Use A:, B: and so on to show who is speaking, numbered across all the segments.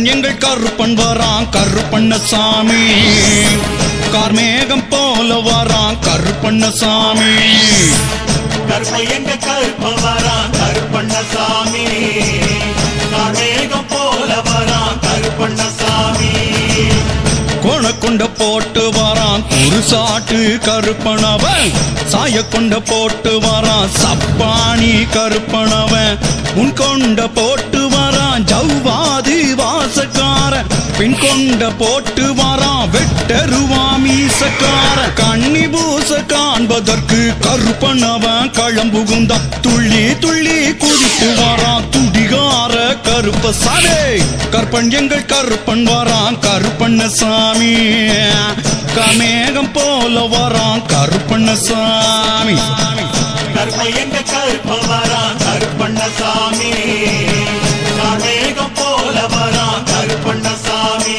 A: கருப்பன் எங்கள் கருப்பன் வரான் கருப்பண்ணசாமி கார்மேகம் போல வரான் கருப்பண்ணசாமி
B: கருப்பன் எங்கள் கருப்பன் வரான் கருப்பண்ணசாமி கார்மேகம் போல வரான் கருப்பண்ணசாமி
A: கோண கொண்ட போட்டு வரான் குருசாட்டு கருப்பனவன் சாய கொண்ட போட்டு வரான் சப்பானி கருப்பனவன் உன் கொண்ட போட்டு வரான் ஜவ்வாதி வாசக்கார பின் கொண்ட போட்டு வரான் வெட்டருவா மீசக்கார கண்ணி பூச காண்பதற்கு கருப்பனவன் களம்புகுந்த துள்ளி துள்ளி குதித்து வரான் துடிகார கருப்பசாமி கருப்பன் எங்கள் கருப்பன் வரான் கருப்பண்ணசாமி கமேகம் போல வரான் கருப்பண்ணசாமி
B: கருப்பன் எங்கள் கருப்பன் வரான் கருப்பண்ணசாமி கார்மேகம் போல வரான் கருப்பண்ணசாமி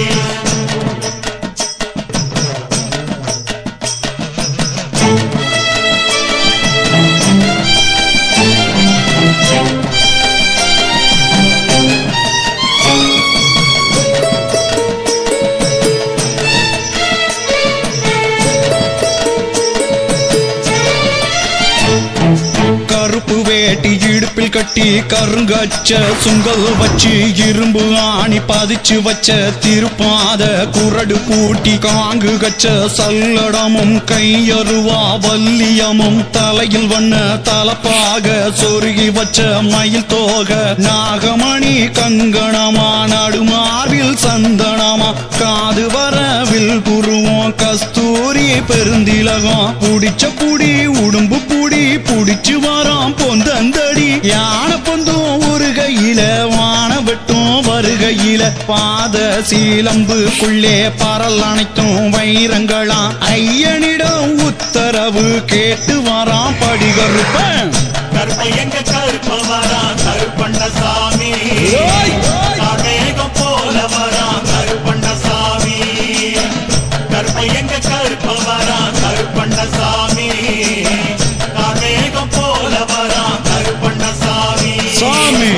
A: கருப்பு வேட்டி இடுப்பில் கட்டி கருங்கச்ச சுங்கல் வச்சு இரும்பு ஆணி பதிச்சு வச்ச திருப்பாத குரடு பூட்டி காங்கு கச்ச சல்லடமும் கையருவா வல்லியமும் தலையில் வண்ண தலப்பாக சொருகி வச்ச மயில் தோக நாகமணி கங்கணமா நடுமார்பில் சந்தனமா காது வரவில் குருவோம் கஸ்தூரி பெருந்திலகம் புடிச்ச புடி உடும்பு புடி புடிச்சு வரான் பொந்தந்தடி யானை பொந்தும் ஒரு கையில வான வெட்டும் வருகையில பாத சீலம்புக்குள்ளே பரல் அனைத்தும் வைரங்களா ஐயனிடம் உத்தரவு கேட்டு வரான் படிகருப்பன்
B: கருப்பன் எங்கள் கருப்பன் வரான் கருப்பண்ணசாமி கார்மேகம் போல வரான் கருப்பண்ணசாமி கருப்பன் எங்கள் கருப்பன் வரான் கருப்பண்ணசாமி கார்மேகம் போல வரான் கருப்பண்ணசாமி
A: சாமி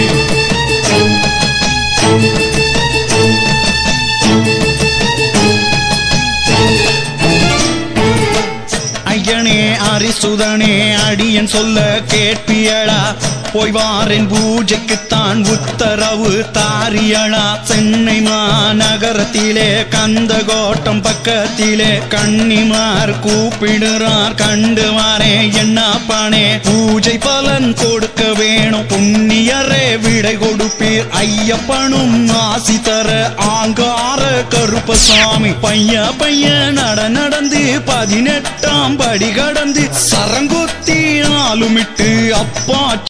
A: ஐயனே அரிசுதனே அடியன் சொல்ல கேட்பியளா போய் வாரின் பூஜைக்குத்தான் உத்தரவு தாரியளா சென்னை மாநகரத்திலே கந்தகோட்டம் பக்கத்திலே கன்னிமார் கூப்பிடுறார் கண்டு வாரே என்னப்பானே பூஜை பலன் கொடுக்க வேணும் புண்ணியரே விடை கொடுப்பீர் ஐயப்பனும் ஆசி தர ஆங்கார கருப்பசாமி பைய பைய நடந்து 18ஆம் படி கடந்து சரங்குத்தி ஆளுமிட்டு அப்பா